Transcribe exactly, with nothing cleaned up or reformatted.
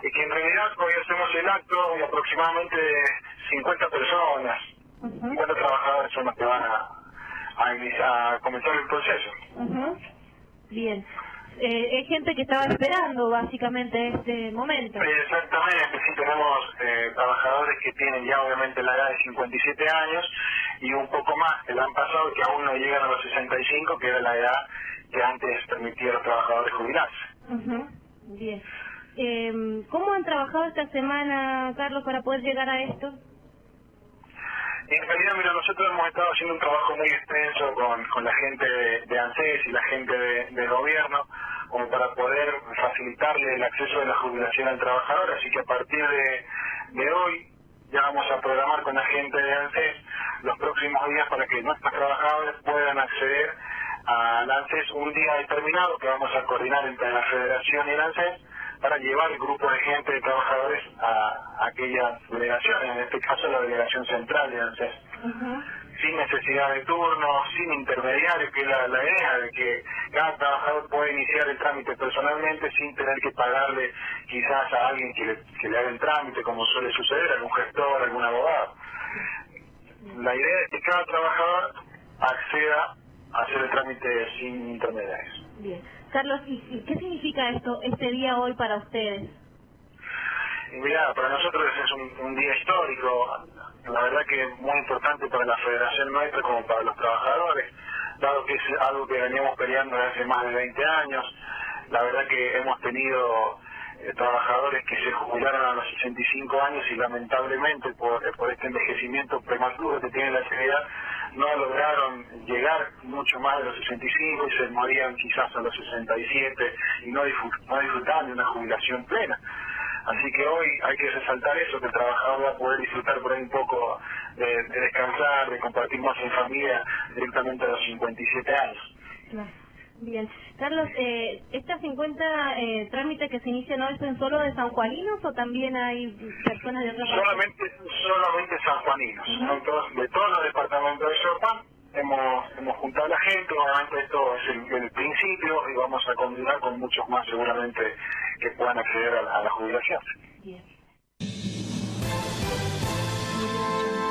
y que en realidad hoy hacemos el acto y aproximadamente cincuenta personas, uh-huh. cincuenta trabajadores son los que van a, a, iniciar, a comenzar el proceso. Uh-huh. Bien. Eh, es gente que estaba esperando básicamente este momento. Exactamente, sí, tenemos eh, trabajadores que tienen ya obviamente la edad de cincuenta y siete años y un poco más que la han pasado y que aún no llegan a los sesenta y cinco, que era la edad que antes permitía a los trabajadores jubilarse. Uh-huh. Bien. Eh, ¿Cómo han trabajado esta semana, Carlos, para poder llegar a esto? En realidad, mira, nosotros hemos estado haciendo un trabajo muy extenso con, con la gente de, de ANSES y la gente de, del gobierno, como para poder facilitarle el acceso de la jubilación al trabajador, así que a partir de, de hoy ya vamos a programar con la gente de ANSES los próximos días para que nuestros trabajadores puedan acceder al ANSES un día determinado que vamos a coordinar entre la Federación y el ANSES para llevar el grupo de gente, de trabajadores, a, a aquella delegación, en este caso la delegación central de ANSES. Uh-huh. Sin necesidad de turno, sin intermediarios, que es la, la idea de que cada trabajador puede iniciar el trámite personalmente sin tener que pagarle quizás a alguien que le, que le haga el trámite, como suele suceder, algún gestor, algún abogado. La idea es que cada trabajador acceda a hacer el trámite sin intermediarios. Bien. Carlos, ¿y, y qué significa esto, este día hoy para ustedes? Y mira, para nosotros es un, un día histórico, la verdad que es muy importante para la federación nuestra como para los trabajadores, dado que es algo que veníamos peleando desde hace más de veinte años. La verdad que hemos tenido eh, trabajadores que se jubilaron a los sesenta y cinco años y lamentablemente por, eh, por este envejecimiento prematuro que tiene la sociedad no lograron llegar mucho más de los sesenta y cinco y se morían quizás a los sesenta y siete y no, disfrut no disfrutaban de una jubilación plena. Así que hoy hay que resaltar eso, que el trabajador va a poder disfrutar por ahí un poco de, de descansar, de compartir más en familia directamente a los cincuenta y siete años. Claro. Bien. Carlos, eh, ¿estas cincuenta eh, trámites que se inician hoy son solo de sanjuaninos o también hay personas de otras partes? Solamente, solamente sanjuaninos. Uh-huh. Entonces, de todos los departamentos de Chopin hemos, hemos juntado a la gente, obviamente esto es el, el principio y vamos a continuar con muchos más seguramente que puedan acceder a la, a la jubilación. Bien.